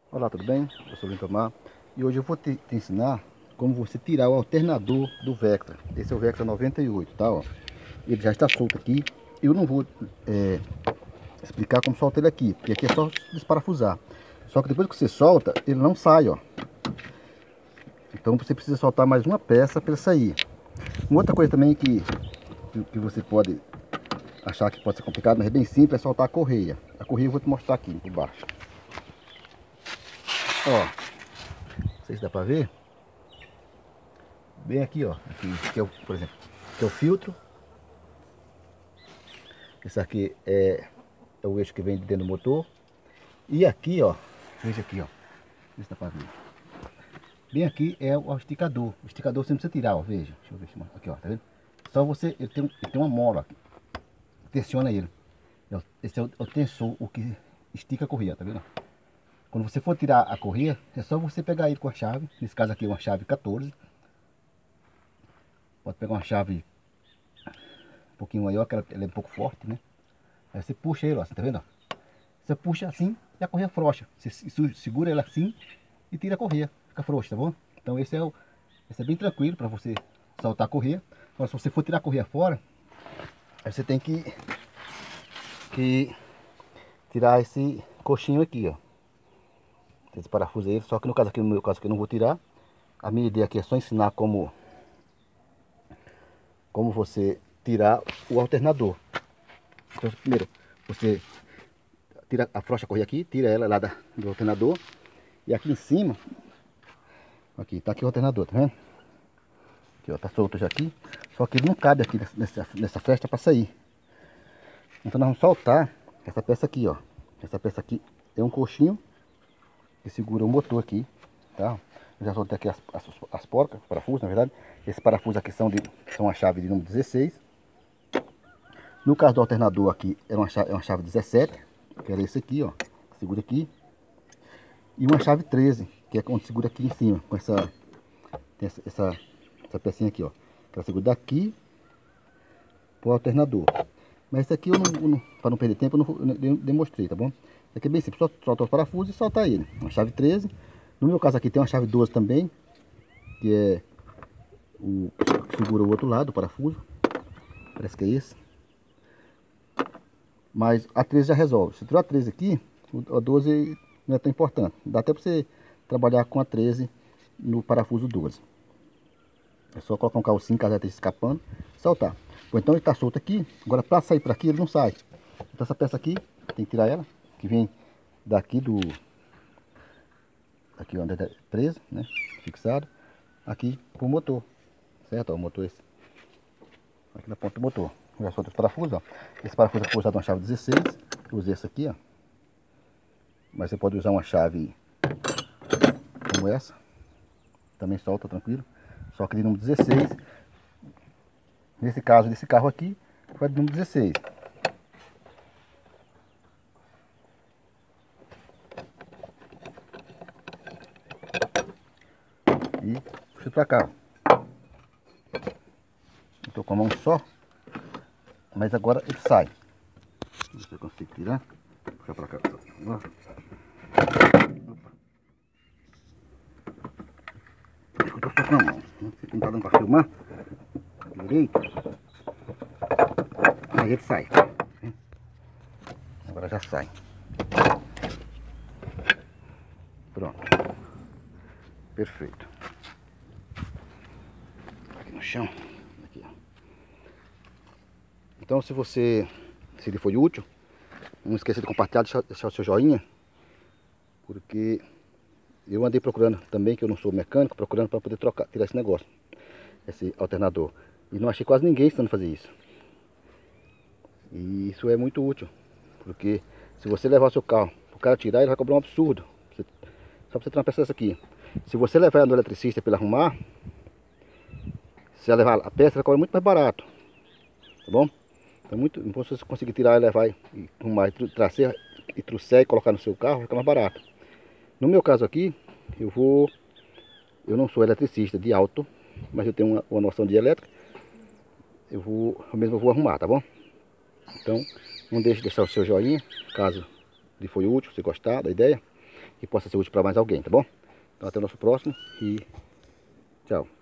Olá, tudo bem? Eu sou o Lindomar e hoje eu vou te ensinar como você tirar o alternador do Vectra. Esse é o Vectra 98, tá? Ó. Ele já está solto aqui. Eu não vou explicar como solta ele aqui, porque aqui é só desparafusar. Só que depois que você solta, ele não sai, ó. Então você precisa soltar mais uma peça para ele sair. Uma outra coisa também que você pode achar que pode ser complicado, mas é bem simples, é soltar a correia. A correia eu vou te mostrar aqui por baixo. Ó, não sei se dá para ver. Bem aqui, ó. Aqui é o, por exemplo, aqui é o filtro. Esse aqui é o eixo que vem de dentro do motor. E aqui, ó, veja aqui, ó. Não sei se dá pra ver. Bem aqui é o esticador. O esticador você não precisa tirar, ó. Veja. Deixa eu ver. Aqui, ó. Tá vendo? Só você. Ele tem uma mola aqui. Tensiona ele. Esse é o tensor, o que estica a correia, tá vendo? Quando você for tirar a correia, é só você pegar ele com a chave. Nesse caso aqui é uma chave 14. Pode pegar uma chave um pouquinho maior, que ela é um pouco forte, né? Aí você puxa ele, ó. Você tá vendo? Você puxa assim e a correia frouxa. Você segura ela assim e tira a correia. Fica frouxa, tá bom? Então esse é bem tranquilo para você soltar a correia. Agora se você for tirar a correia fora, aí você tem que tirar esse coxinho aqui, ó. Esse parafuso aí, só que no caso aqui, no meu caso aqui eu não vou tirar. A minha ideia aqui é só ensinar como você tirar o alternador. Então primeiro, você tira, afrouxa a correia aqui, tira ela lá do alternador. E aqui em cima, aqui, tá aqui o alternador, tá vendo? Aqui, ó, tá solto já aqui. Só que ele não cabe aqui nessa fresta para sair. Então nós vamos soltar essa peça aqui, ó. Essa peça aqui é um coxinho que segura o motor aqui, tá? Eu já soltei aqui as porcas, os parafusos, na verdade. Esses parafusos aqui são a chave de número 16. No caso do alternador aqui, é uma chave 17, que era esse aqui, ó. Segura aqui. E uma chave 13, que é onde segura aqui em cima, com essa pecinha aqui, ó. Que ela segura daqui pro alternador. Mas esse aqui para não perder tempo, eu não demonstrei, tá bom? Isso aqui é bem simples, só soltar os parafusos e soltar ele. Uma chave 13. No meu caso aqui tem uma chave 12 também, que é o que segura o outro lado do parafuso. Parece que é esse. Mas a 13 já resolve. Se tiver a 13 aqui, a 12 não é tão importante. Dá até para você trabalhar com a 13 no parafuso 12. É só colocar um calcinho, caso ela esteja escapando, e soltar. Ou então ele está solto aqui, agora para sair para aqui ele não sai. Então essa peça aqui, tem que tirar ela, que vem daqui aqui onde é preso, né, fixado, aqui pro motor, certo? Ó, o motor esse, aqui na ponta do motor. Já solta os parafusos, ó. Esse parafuso é usado uma chave 16, eu usei essa aqui, ó. Mas você pode usar uma chave como essa, também solta tranquilo, só que de número 16. Nesse caso desse carro aqui, foi de número 16. E puxa pra cá. Estou com a mão só, mas agora ele sai. Não sei se eu consigo tirar. Puxa pra cá. Opa. Acho que eu tô só com a mão. Não sei se não tá dando pra filmar direito. Aí ele sai. Agora já sai. Pronto. Perfeito. Aqui no chão. Aqui, ó. Então se ele foi útil, não esqueça de compartilhar, deixar o seu joinha. Porque eu andei procurando também, que eu não sou mecânico, procurando para poder tirar esse negócio. Esse alternador. E não achei quase ninguém ensinando a fazer isso. E isso é muito útil. Porque se você levar o seu carro, o cara tirar, ele vai cobrar um absurdo. Só para você ter uma peça dessa aqui. Se você levar no eletricista para ele arrumar, se ela levar a peça, ela cobra muito mais barato. Tá bom? Então se você conseguir tirar e levar e arrumar, e trouxer e colocar no seu carro, fica mais barato. No meu caso aqui, eu não sou eletricista de auto, mas eu tenho uma noção de elétrica. Eu mesmo vou arrumar, tá bom? Então, não deixe de deixar o seu joinha, caso lhe foi útil, se gostar da ideia. que possa ser útil para mais alguém, tá bom? Então até o nosso próximo e tchau.